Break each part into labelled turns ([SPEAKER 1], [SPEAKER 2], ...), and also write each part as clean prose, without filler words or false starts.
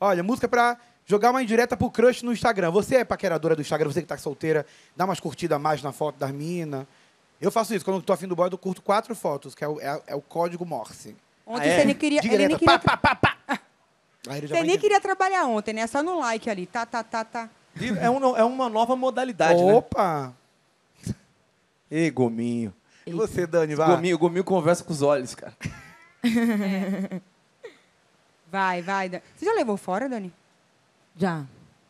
[SPEAKER 1] Olha, música pra jogar uma indireta pro crush no Instagram. Você é paqueradora do Instagram, você que tá solteira, dá umas curtidas a mais na foto das minas. Eu faço isso. Quando eu tô afim do boy, eu curto 4 fotos, que é o código Morse.
[SPEAKER 2] Ontem você nem queria... Ele nem queria... Você nem queria trabalhar ontem, né? Só no like ali. Tá.
[SPEAKER 3] É uma nova modalidade,
[SPEAKER 1] Opa!
[SPEAKER 3] né? Ei, gominho.
[SPEAKER 1] E você, Dani, vai?
[SPEAKER 3] Gominho conversa com os olhos, cara.
[SPEAKER 2] Vai, Dani. Você já levou fora, Dani?
[SPEAKER 4] Já.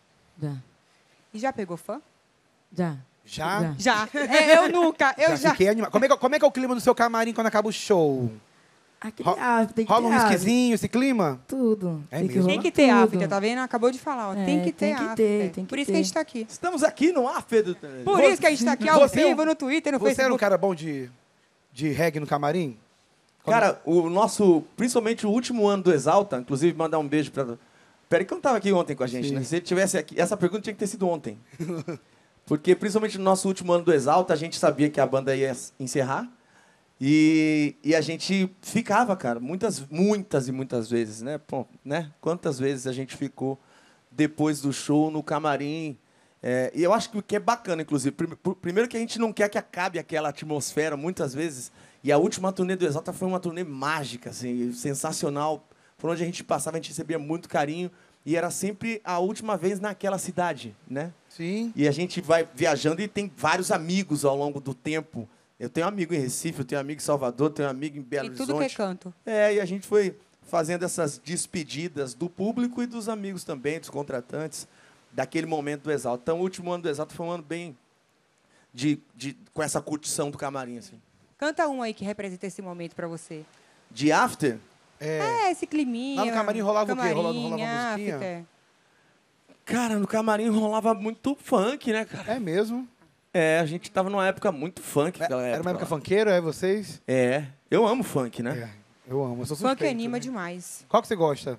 [SPEAKER 2] E já pegou fã?
[SPEAKER 4] Já.
[SPEAKER 2] Já. Eu nunca. Eu já.
[SPEAKER 1] Fiquei animado. Como é que é o clima do seu camarim quando acaba o show?
[SPEAKER 4] Tem que
[SPEAKER 1] Rola um
[SPEAKER 4] ter
[SPEAKER 1] whiskyzinho, esse clima?
[SPEAKER 4] tudo.
[SPEAKER 1] É mesmo?
[SPEAKER 2] Tem que ter after, tá vendo? Acabou de falar, ó. Tem que ter after.
[SPEAKER 4] Tem que
[SPEAKER 2] Por isso
[SPEAKER 4] ter.
[SPEAKER 2] que a gente tá aqui.
[SPEAKER 3] Estamos aqui no after do...
[SPEAKER 2] Por isso que a gente tá aqui ao vivo, no Twitter, no
[SPEAKER 1] Você era um
[SPEAKER 2] Facebook.
[SPEAKER 1] cara bom de reggae no camarim?
[SPEAKER 3] Cara, principalmente o último ano do Exalta, inclusive mandar um beijo pra... Peraí que eu não tava aqui ontem com a gente,
[SPEAKER 1] Sim.
[SPEAKER 3] né? Se ele tivesse aqui, essa pergunta tinha que ter sido ontem. Porque principalmente no nosso último ano do Exalta, a gente sabia que a banda ia encerrar. E a gente ficava, cara, muitas e muitas vezes, né? Pô, né? Quantas vezes a gente ficou depois do show no camarim. E eu acho que o que é bacana, inclusive, primeiro que a gente não quer que acabe aquela atmosfera, muitas vezes. E a última turnê do Exalta foi uma turnê mágica, assim, sensacional. Por onde a gente passava, a gente recebia muito carinho. E era sempre a última vez naquela cidade, né?
[SPEAKER 1] Sim.
[SPEAKER 3] E a gente vai viajando e tem vários amigos ao longo do tempo. Eu tenho amigo em Recife, eu tenho amigo em Salvador, tenho amigo em Belo Horizonte.
[SPEAKER 2] E tudo que é canto.
[SPEAKER 3] E a gente foi fazendo essas despedidas do público e dos amigos também, dos contratantes, daquele momento do Exalta. Então, o último ano do Exalta foi um ano bem com essa curtição do camarim, assim.
[SPEAKER 2] Canta um aí que representa esse momento pra você.
[SPEAKER 3] De after?
[SPEAKER 2] Esse climinha.
[SPEAKER 1] Lá no camarim rolava o quê? Rolava uma
[SPEAKER 2] after.
[SPEAKER 1] musiquinha?
[SPEAKER 3] Cara, no camarim rolava muito funk, né, cara?
[SPEAKER 1] É mesmo?
[SPEAKER 3] A gente tava numa época muito funk naquela época.
[SPEAKER 1] Era uma época funkeira, vocês?
[SPEAKER 3] Eu amo funk, né?
[SPEAKER 1] Eu amo, eu sou suspeito.
[SPEAKER 2] Funk anima
[SPEAKER 1] né?
[SPEAKER 2] demais.
[SPEAKER 1] Qual que você gosta?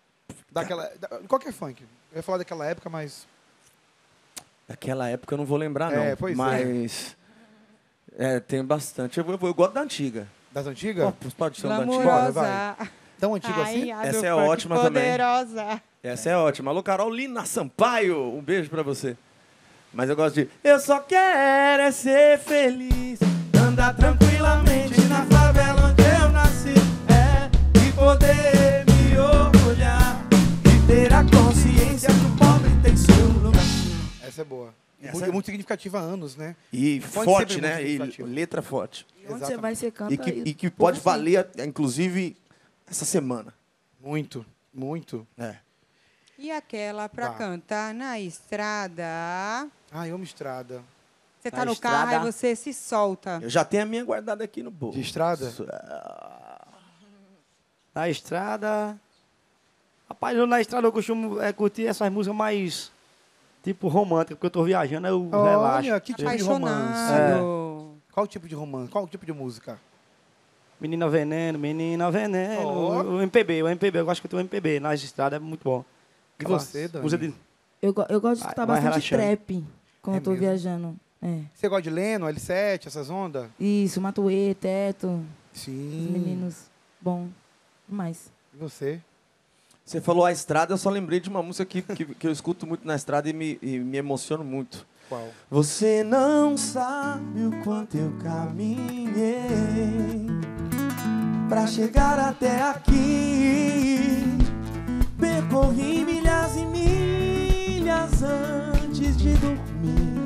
[SPEAKER 1] Qualquer funk. Eu ia falar daquela época, mas...
[SPEAKER 3] Daquela época eu não vou lembrar, não.
[SPEAKER 1] Pois
[SPEAKER 3] mas... tem bastante. Eu gosto da antiga.
[SPEAKER 1] Das antigas?
[SPEAKER 3] Pode ser da antiga.
[SPEAKER 1] Bora, vai. Tão antigo assim?
[SPEAKER 3] Essa é ótima
[SPEAKER 2] poderosa.
[SPEAKER 3] também. Essa é ótima. Alô, Carolina Sampaio. Um beijo pra você. Mas eu gosto de... Eu só quero ser feliz, andar tranquilamente na favela onde eu nasci, e poder me orgulhar e ter a consciência que o pobre tem seu lugar.
[SPEAKER 1] Essa é boa.
[SPEAKER 3] Essa
[SPEAKER 1] Muito significativa há anos, né?
[SPEAKER 3] E forte, né? E letra forte.
[SPEAKER 4] E onde você vai, você canta.
[SPEAKER 3] E que pode valer, inclusive, essa semana.
[SPEAKER 1] Muito.
[SPEAKER 2] E aquela pra cantar na estrada?
[SPEAKER 1] Eu amo estrada.
[SPEAKER 2] Você tá no carro e você se solta.
[SPEAKER 3] Eu já tenho a minha guardada aqui no bolso.
[SPEAKER 1] De estrada?
[SPEAKER 5] Na estrada... Rapaz, na estrada eu costumo curtir essas músicas mais... Tipo romântica, porque eu tô viajando, eu relaxo.
[SPEAKER 1] Olha, que tipo de romance? Qual tipo de romance? Qual tipo de música?
[SPEAKER 5] Menina Veneno. O MPB, eu gosto que eu tenho MPB. Nas estradas é muito bom.
[SPEAKER 1] E você, Dani?
[SPEAKER 4] Eu gosto de escutar bastante
[SPEAKER 5] relaxando.
[SPEAKER 4] trap quando eu tô viajando.
[SPEAKER 1] Você gosta de Leno, L7, essas ondas?
[SPEAKER 4] Isso, Matuê, Teto.
[SPEAKER 1] Sim.
[SPEAKER 4] Os meninos. Bom, demais.
[SPEAKER 1] E você?
[SPEAKER 3] Você falou a estrada, eu só lembrei de uma música que eu escuto muito na estrada e me emociono muito.
[SPEAKER 1] Qual?
[SPEAKER 3] Você não sabe o quanto eu caminhei pra chegar até aqui. Percorri milhas e milhas antes de dormir.